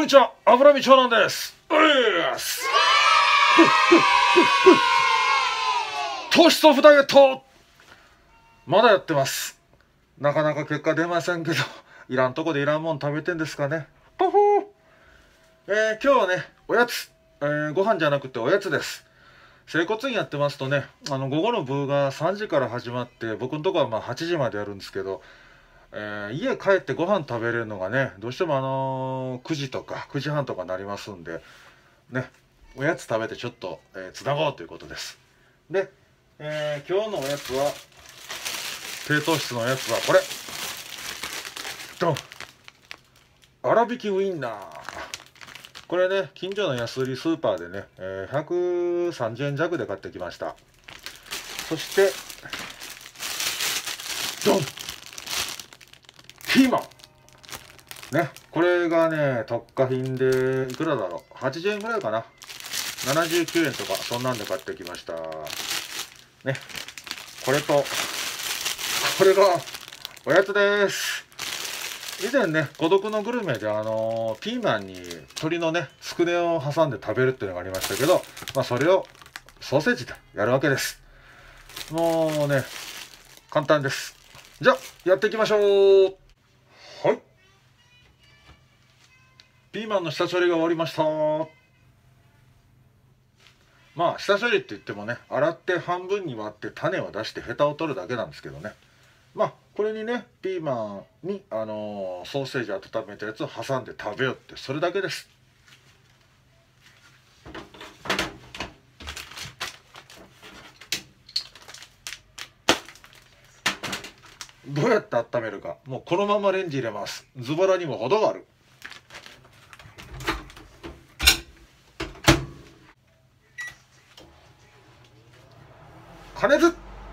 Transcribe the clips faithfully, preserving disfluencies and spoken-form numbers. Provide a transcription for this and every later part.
こんにちは、油見長男です。うっす糖質オフダイエットまだやってます。なかなか結果出ませんけど、いらんとこでいらんもん食べてんですかね。ポフー、えー、今日はね、おやつ、えー、ご飯じゃなくておやつです。整骨院やってますとね、あの午後の部がさんじから始まって、僕のとこはまあはちじまでやるんですけど、えー、家帰ってご飯食べれるのがね、どうしてもあのー、くじとかくじはんとかなりますんでね、おやつ食べてちょっと、えー、つなごうということです。で、えー、今日のおやつは、低糖質のおやつはこれ、ドン、粗挽きウインナー。これね、近所の安売りスーパーでね、えー、ひゃくさんじゅうえん弱で買ってきました。そしてドン、ピーマンね、これがね、特価品でいくらだろう、はちじゅうえんぐらいかな、ななじゅうきゅうえんとかそんなんで買ってきましたね。これとこれがおやつです。以前ね、孤独のグルメであのー、ピーマンに鶏のねつくねを挟んで食べるっていうのがありましたけど、まあそれをソーセージでやるわけです。もうね、簡単です。じゃあやっていきましょう。はい、ピーマンの下処理が終わりました。まあ下処理って言ってもね、洗って半分に割って種を出してヘタを取るだけなんですけどね。まあこれにね、ピーマンに、あのー、ソーセージ温めたやつを挟んで食べようって、それだけです。どうやって温めるか、もうこのままレンジ入れます。ズボラにも程がある。加熱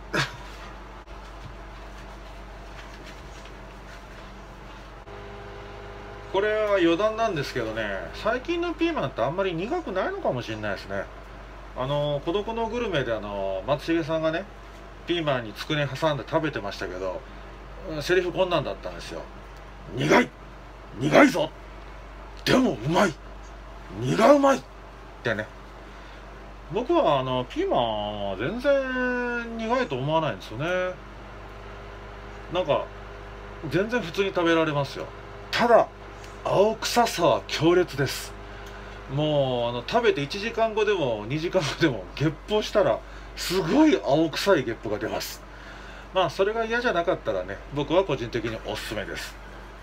これは余談なんですけどね、最近のピーマンってあんまり苦くないのかもしれないですね。あの孤独のグルメであの松重さんがね、ピーマンにつくね挟んで食べてましたけど、セリフこんなんだったんですよ。苦い苦いぞ、でもうまい、苦うまいってね。僕はあのピーマンは全然苦いと思わないんですよね。なんか全然普通に食べられますよ。ただ青臭さは強烈です。もうあの食べていちじかんごでもにじかんごでもゲップをしたらすごい青臭いゲップが出ます。まあそれが嫌じゃなかったらね、僕は個人的におすすめです。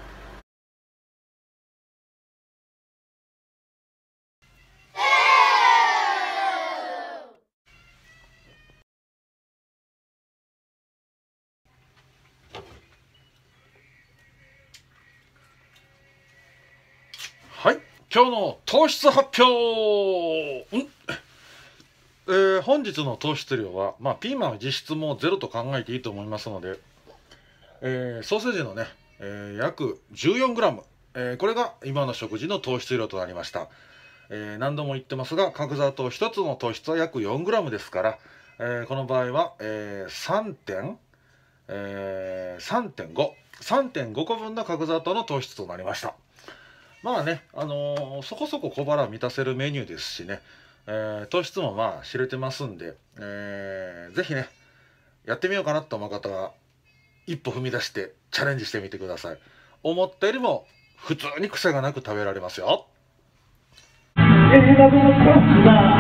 はい、今日の糖質発表。んえー、本日の糖質量は、まあ、ピーマンは実質もうゼロと考えていいと思いますので、えー、ソーセージのね、えー、約 じゅうよんグラム、えー、これが今の食事の糖質量となりました。えー、何度も言ってますが、角砂糖ひとつの糖質は約 よんグラム ですから、えー、この場合は、えー、さんてん、えー、さんてんご、さんてんごこぶんの角砂糖の糖質となりました。まあね、あのー、そこそこ小腹を満たせるメニューですしね、えー、糖質もまあ知れてますんで、えー、ぜひね、やってみようかなと思う方は、一歩踏み出してチャレンジしてみてください。思ったよりも普通に癖がなく食べられますよ。